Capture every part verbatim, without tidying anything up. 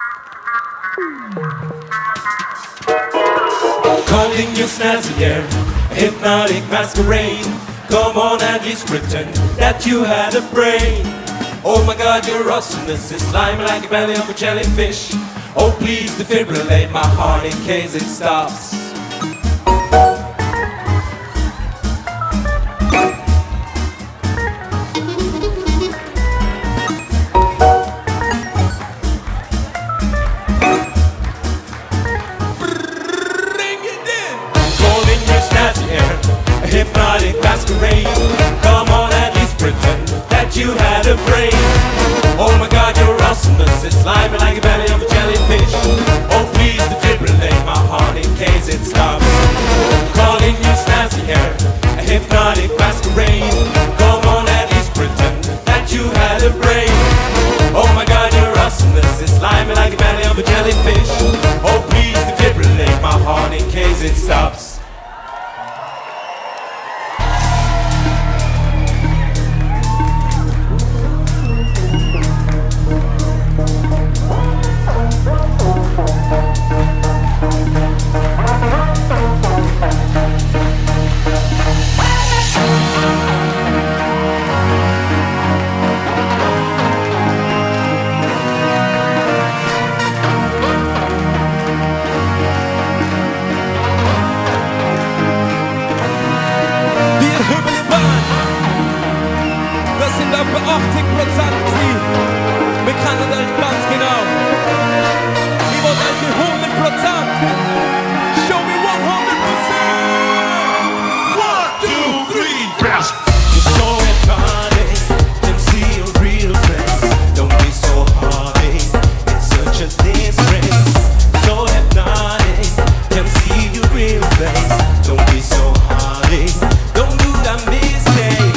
Calling you snazzy air, hypnotic masquerade. Come on, at least pretend that you had a brain. Oh my God, you're awesome. This is slimy like the belly of a jellyfish. Oh please defibrillate my heart in case it stops. Hypnotic masquerade. Come on, at least pretend that you had a brain. Oh my God, you're awesomeness. It's slimy like the belly of a jellyfish. Oh please defibrillate my heart in case it stops. Calling you snazzy hair, a hypnotic masquerade. Come on, at least pretend that you had a brain. Oh my God, you're awesomeness. It's slimy like the belly of a jellyfish. Oh please defibrillate my heart in case it stops. achtzig Prozent sie. Wir kennen euch ganz genau. Ich wollte euch für hundert Prozent. Show me one hundred percent. One, two, three, press. You're so hypnotic, can see your real face. Don't be so hardy, it's such a disgrace. So hypnotic, can see your real face. Don't be so hardy, don't do that mistake.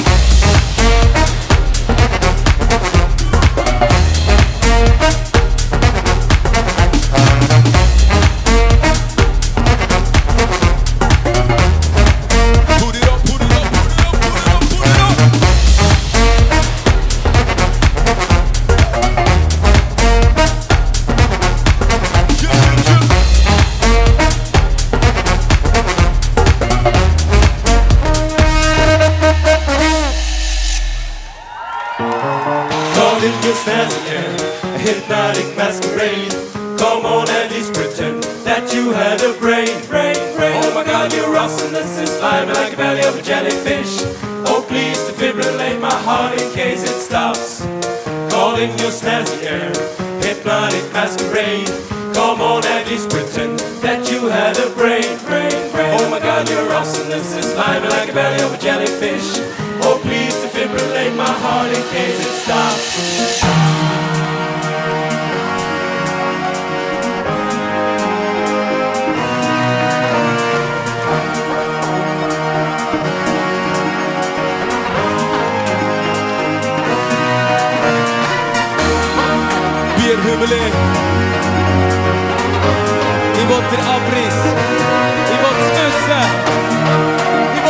A hypnotic masquerade. Come on, at least pretend that you had a brain, brain, brain. Oh my God, you're awesome. This is slimy like the belly of a jellyfish. Oh please defibrillate my heart in case it stops. Calling your snazzy air, hypnotic masquerade. Come on, at least pretend that you had a brain, brain, brain. Oh my God, you're awesome. This is slimy like the belly of a jellyfish. Oh please defibrillate my heart in case it stops. Bierhübeli. Ich will den Abriss. Ich will das Essen. Ich